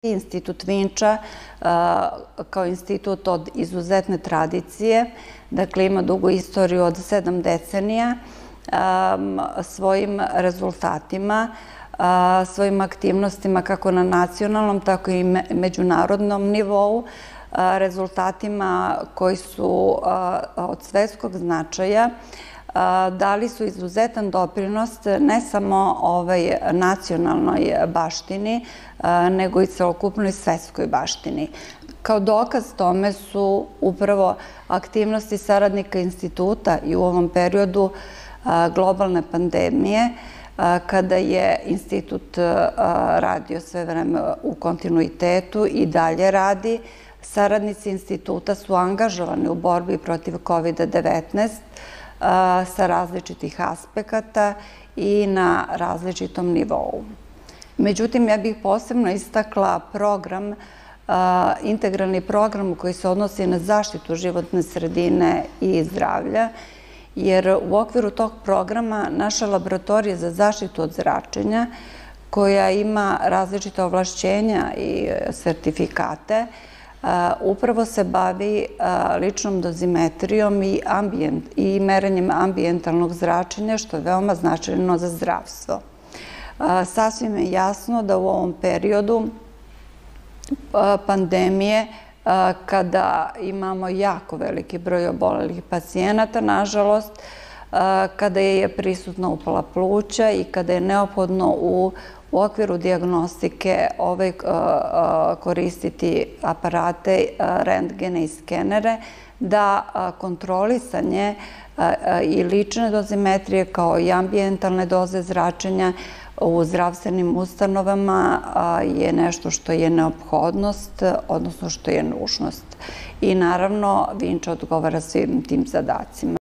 Institut Vinča kao institut od izuzetne tradicije, dakle ima dugu istoriju od 7 decenija, svojim rezultatima, svojim aktivnostima kako na nacionalnom, tako i međunarodnom nivou, rezultatima koji su od svetskog značaja, dali su izuzetan doprinos ne samo nacionalnoj baštini, nego i celokupnoj svetskoj baštini. Kao dokaz tome su upravo aktivnosti saradnika instituta i u ovom periodu globalne pandemije, kada je institut radio sve vreme u kontinuitetu i dalje radi. Saradnici instituta su angažovani u borbi protiv COVID-19 sa različitih aspekata i na različitom nivou. Međutim, ja bih posebno istakla program, integralni program koji se odnosi na zaštitu životne sredine i zdravlja, jer u okviru tog programa naša laboratorija za zaštitu od zračenja, koja ima različite ovlašćenja i sertifikate, upravo se bavi ličnom dozimetrijom i merenjem ambijentalnog zračenja, što je veoma značajno za zdravstvo. Sasvim je jasno da u ovom periodu pandemije, kada imamo jako veliki broj obolelih pacijenata, nažalost, kada je prisutna upala pluća i kada je neophodno u okviru dijagnostike koristiti aparate, rentgene i skenere, da kontrolisanje i lične dozimetrije kao i ambijentalne doze zračenja u zdravstvenim ustanovama je nešto što je neophodnost, odnosno što je nužnost. I naravno, Vinča odgovara svim tim zadacima.